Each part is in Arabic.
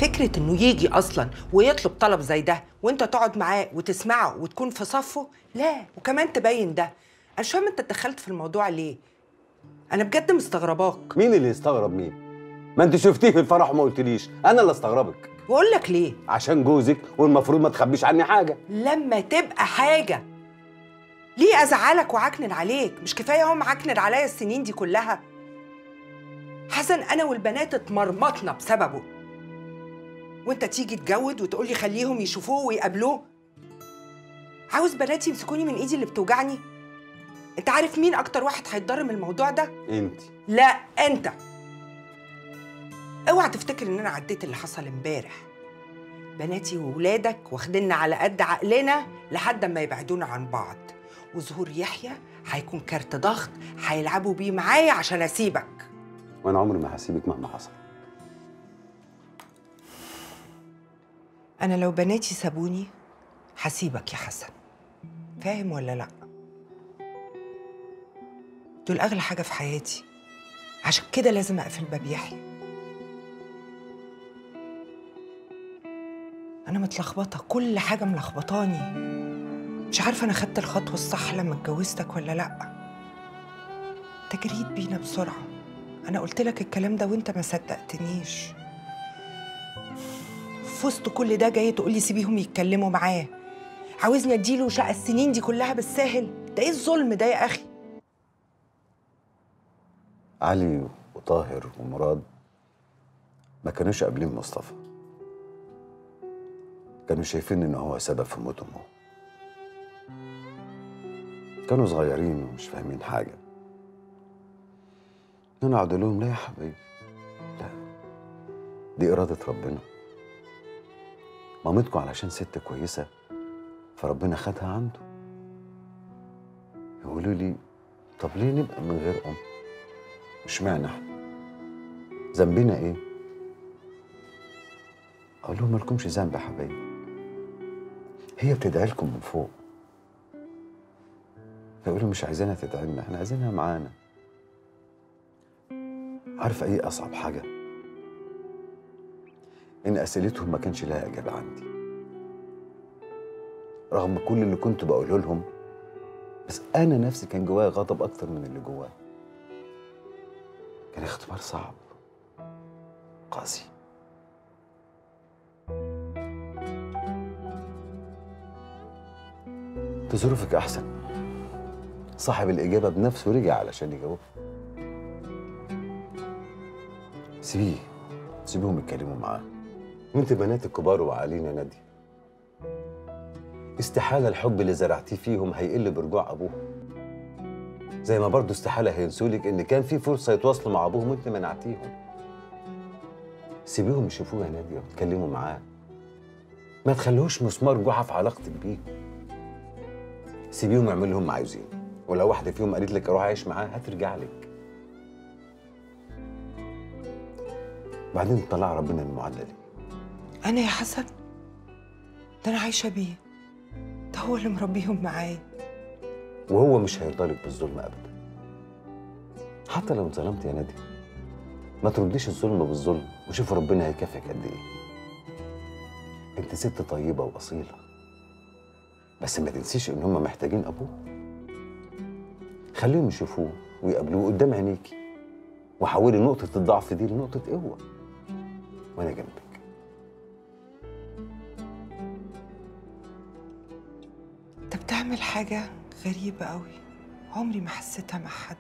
فكرة انه يجي اصلا ويطلب طلب زي ده وانت تقعد معاه وتسمعه وتكون في صفه، لا وكمان تبين ده. انا مش فاهمه انت اتدخلت في الموضوع ليه؟ انا بجد مستغرباك. مين اللي يستغرب مين؟ ما انت شفتيه في الفرح وما قلتليش، انا اللي استغربك. بقول لك ليه؟ عشان جوزك والمفروض ما تخبيش عني حاجه. لما تبقى حاجه ليه ازعلك وعكنن عليك؟ مش كفايه هو معكنن عليا السنين دي كلها؟ حسن انا والبنات اتمرمطنا بسببه، وانت تيجي تجود وتقولي خليهم يشوفوه ويقابلوه. عاوز بناتي يمسكوني من ايدي اللي بتوجعني؟ انت عارف مين اكتر واحد هيتضرر من الموضوع ده؟ انت. لا انت. اوعى تفتكر ان انا عديت اللي حصل امبارح. بناتي وولادك واخديننا على قد عقلنا لحد ما يبعدونا عن بعض، وظهور يحيى هيكون كارت ضغط هيلعبوا بيه معايا عشان اسيبك. وانا عمري ما هسيبك مهما حصل. انا لو بناتي سابوني هسيبك يا حسن، فاهم ولا لا؟ دول اغلى حاجه في حياتي، عشان كده لازم اقفل باب يحيى. انا متلخبطه، كل حاجه ملخبطاني، مش عارفه انا خدت الخطوه الصح لما اتجوزتك ولا لا. انت جريت بينا بسرعه، انا قلت لك الكلام ده وانت ما صدقتنيش. في وسط كل ده جاي تقولي سيبيهم يتكلموا معاه، عاوزني اديله شقه السنين دي كلها بالساهل؟ ده ايه الظلم ده يا اخي؟ علي وطاهر ومراد ما كانوش قابلين مصطفى، كانوا شايفين ان هو سبب في موت امه. كانوا صغيرين ومش فاهمين حاجه. انا قعدت لهم لا يا حبيبي، لا، دي اراده ربنا. مامتكم علشان ست كويسه فربنا خدها عنده. يقولوا لي طب ليه نبقى من غير ام؟ اشمعنى احنا؟ ذنبنا ايه؟ اقول لهم مالكمش ذنب يا حبايبي، هي بتدعي لكم من فوق. فيقولوا مش عايزينها تدعي لنا، احنا عايزينها معانا. عارفه ايه اصعب حاجه؟ ان اسئلتهم ما كانش لها اجابه عندي، رغم كل اللي كنت بقوله لهم، بس انا نفسي كان جوايا غضب اكتر من اللي جوايا. كان اختبار صعب قاسي. انت ظروفك احسن. صاحب الاجابه بنفسه رجع علشان يجاوب. سيبيهم يتكلموا معاه. وانت بنات الكبار وعالين يا ناديه. استحاله الحب اللي زرعتيه فيهم هيقل برجوع ابوهم، زي ما برضه استحاله هينسولك ان كان في فرصه يتواصلوا مع ابوهم وانت منعتيهم. سيبيهم يشوفوه يا ناديه ويتكلموا معاه، ما تخليهوش مسمار جحا في علاقتك بيه. سيبيهم يعملوا اللي هم عايزينه، ولو واحده فيهم قالت لك اروح اعيش معاه هترجع لك. بعدين طلع ربنا من المعادله دي. انا يا حسن ده انا عايشه بيه، ده هو اللي مربيهم معايا. وهو مش هيرضالك بالظلم ابدا. حتى لو اتظلمت يا ناديه ما ترديش الظلم بالظلم، وشوف ربنا هيكافئك قد ايه. انت ست طيبه واصيله، بس ما تنسيش ان هم محتاجين ابوه. خليهم يشوفوه ويقابلوه قدام عينيكي، وحولي نقطه الضعف دي لنقطه قوه، وانا جنبك. انت بتعمل حاجه غريبه قوي، عمري ما حسيتها مع حد.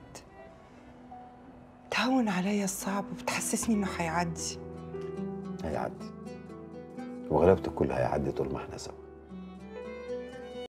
تهون عليا الصعب وبتحسسني انه هيعدي. هيعدي، وغلبة الكل هيعدي طول ما احنا سوا.